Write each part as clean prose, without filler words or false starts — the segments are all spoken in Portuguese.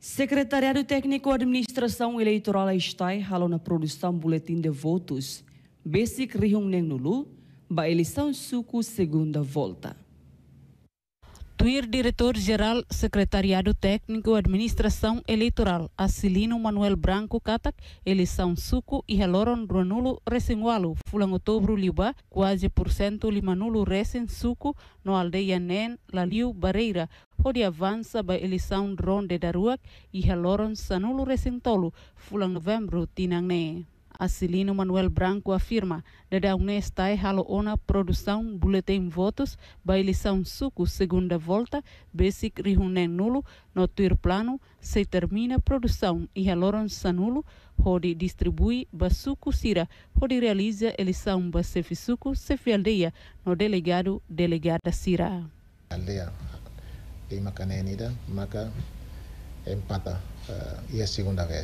Secretariado Técnico Administração Eleitoral Estai halou na produção boletim de votos. Basic Rihung Neng Nulu, ba eleição suco segunda volta. Tuir Diretor-Geral Secretariado Técnico Administração Eleitoral, Acilino Manuel Branco Katak, eleição suco e haloron ruanulo resengualo, fulang outubro liuba, quase por cento limanulo resen suco, no aldeia Nen, Laliu Barreira, onde avança ba eleição ronde da ruak e haloron sanulo resentolo, fulang novembro tinangne. Acilino Manuel Branco afirma que a Unestai halo ona produção boletim votos ba eleição suco segunda volta basic rihunen nulo no tuir plano se termina produção e haloron sanulo onde distribui ba suco sira onde realiza eleição ba sefi suco sefi aldeia no delegada sira. Aldeia de Macanenida, Maca empata e a segunda vez.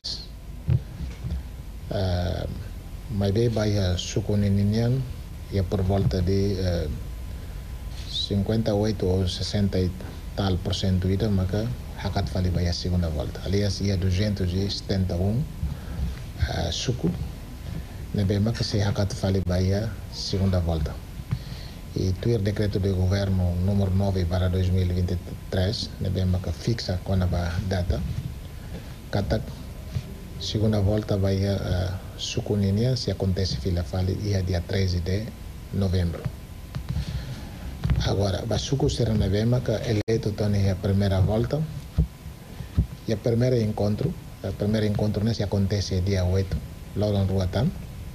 Mas bem baia suco ninian e por volta de 58 ou 60 e tal por cento ida maca hakat fali baia segunda volta. Aliás ia 271 suco nebe maca se hakat fali baia segunda volta. E tuir decreto do governo número 9 para 2023 nebe maca fixa com a data katak segunda volta vai sucuninia se acontece fila fali dia 13 de novembro. Agora, vai sucu será na vema que eleito tone a primeira volta e a primeiro encontro né, se acontece dia 8 lá em Ruatan.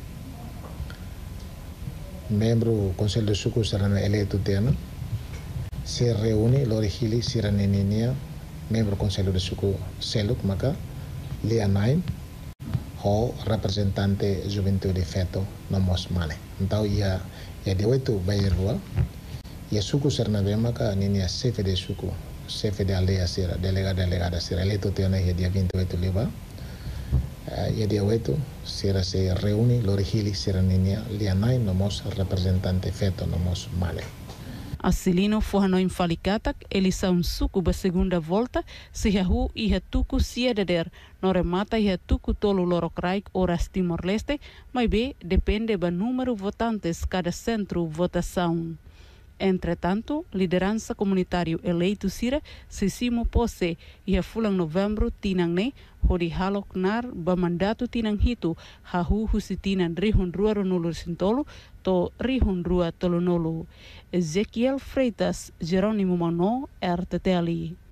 Membro do Conselho do Sucu será eleito tena se reúne lorihili será neninia membro do Conselho do Sucu seluk maka Lia Naim, o representante Juventude Feto no Mosmane. Então, ia de 8 bairros, ia suco ser na vema que a ninha chefe de suco, chefe de aldeia será, delegada será, eleito tena ia dia 28 liba, ia dia 8 será se reúne, lorihili será ninha Lia Naim no Mos representante Feto no Mosmane. Acilino forno infalicata eleição suco ba segunda volta se hahu e hatuku siededer no remata e hatuku tolo lorokraik horas Timor-Leste, mas be depende ba número votantes cada centro votação. Entretanto, liderança comunitário eleito sira se simo pose e a fulang novembro tinangne hodi haloknar ba mandato tinang hitu hahu husitinan rihun rua ronulu sintolo to rihun rua tolonolo. Ezequiel Freitas, Jerônimo Mano, RTTL.